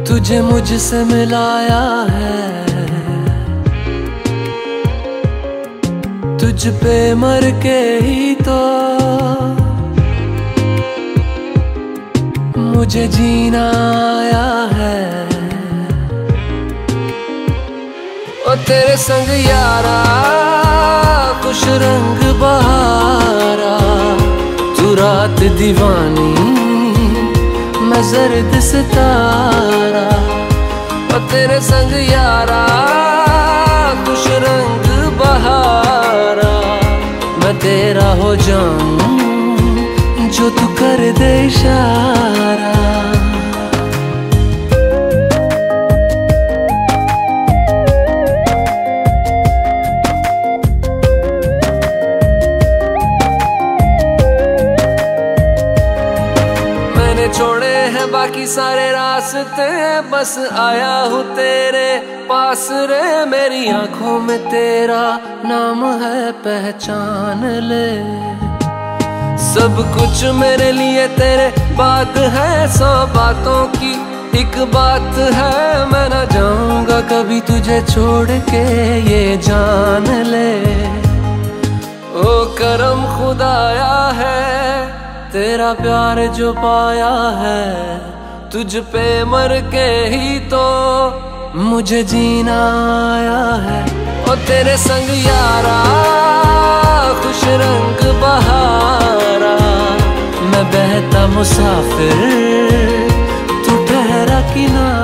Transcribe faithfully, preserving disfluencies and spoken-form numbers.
तुझे मुझसे मिलाया है, तुझ पे मर के ही तो मुझे जीना आया है। ओ तेरे संग यारा खुश रंग बहारा, तू रात दीवानी मैं जर्द सितारा। ओ तेरे संग यारा खुश रंग बहारा, मैं तेरा हो जाऊं जो तू कर दे इशारा। मैंने छोड़े हैं बाकी सारे रास्ते, बस आया हूँ तेरे पास रे। मेरी आंखों में तेरा नाम है, पहचान ले। सब कुछ मेरे लिए तेरे बात है, सौ बातों की एक बात है। मैं ना जाऊंगा कभी तुझे छोड़ के, ये जान ले। ओ करम खुदाया है, तेरा प्यार जो पाया है। तुझ पे मर के ही तो मुझे जीना आया है। ओ तेरे संग यारा खुश रंग बहारा, मैं बहता मुसाफिर तू ठहरा किनारा।